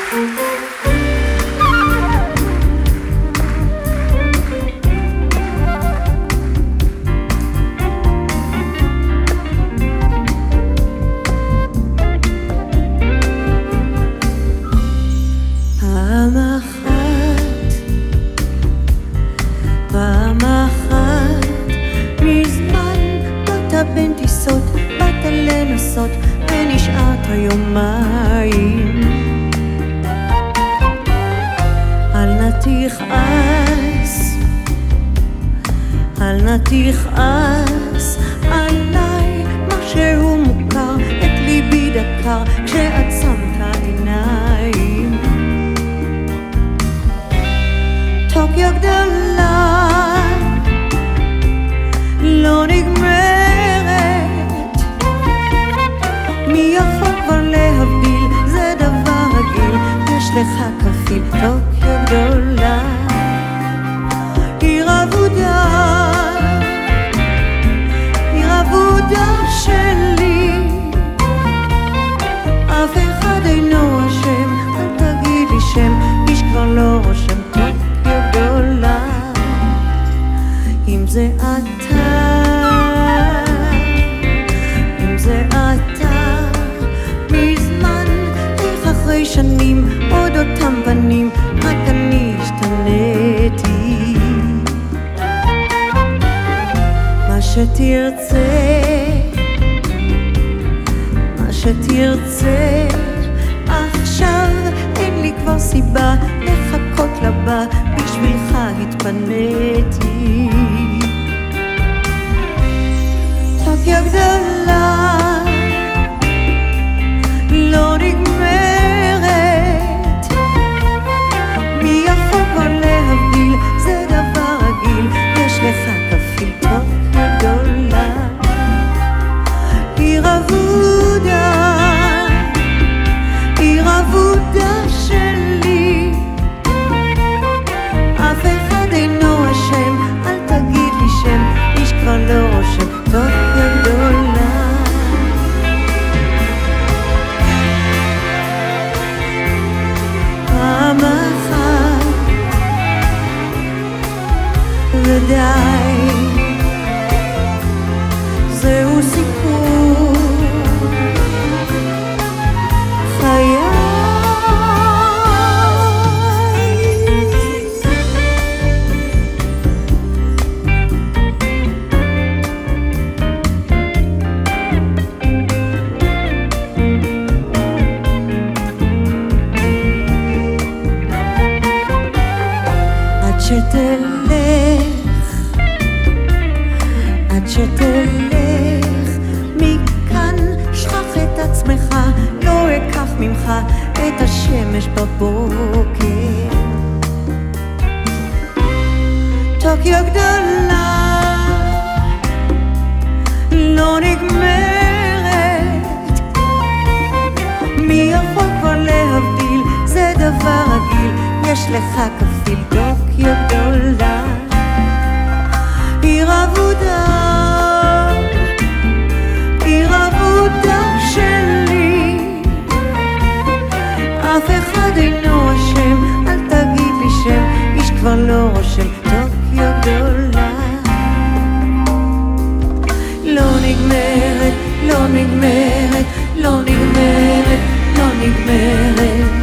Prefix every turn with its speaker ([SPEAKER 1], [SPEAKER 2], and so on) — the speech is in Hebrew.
[SPEAKER 1] פעם אחת מזמן באת בין טיסות, באת לנסות ונשארת יומיים. אל נא תכעס עליי, משהו מוכר, את ליבי דקר כשעצמת עיניים. טוקיו גדולה לא נגמרת, מי יכול כבר להבדיל, זה דבר רגיל, יש לך כפיל. טוקיו גדולה, עיר אבודה שלי, אף אחד אינו אשם, אל תגיד לי שם, איש כבר לא רושם. טוקיו גדולה, אם זה אתה מזמן, איך אחרי שנים עוד אותם פנים, רק אני השתניתי. מה שתרצה עכשיו, אין לי כבר סיבה לחכות לבא, בשבילך התפניתי. טוקיו גדולה לא נגמרת, מי יכול כבר להבדיל, זה דבר רגיל, יש לך כפיל. טוקיו גדולה, עיר אבודה שלי, אף אחד אינו אשם, אל תגיד לי שם, איש כבר לא רושם. טוקיו גדולה, פעם אחת ודי, זהו סיפור חיי. עד שתלך מכאן, שכח את עצמך, לא אקח ממך את השמש בבוקר. טוקיו גדולה לא נגמרת, מי יכול כבר להבדיל, זה דבר רגיל, יש לך כפיל. טוקיו גדולה, עיר אבודה שלי, אף אחד אינו אשם, אל תגיד לי שם, איש כבר לא רושם. טוקיו גדולה לא נגמרת, לא נגמרת, לא נגמרת, לא נגמרת.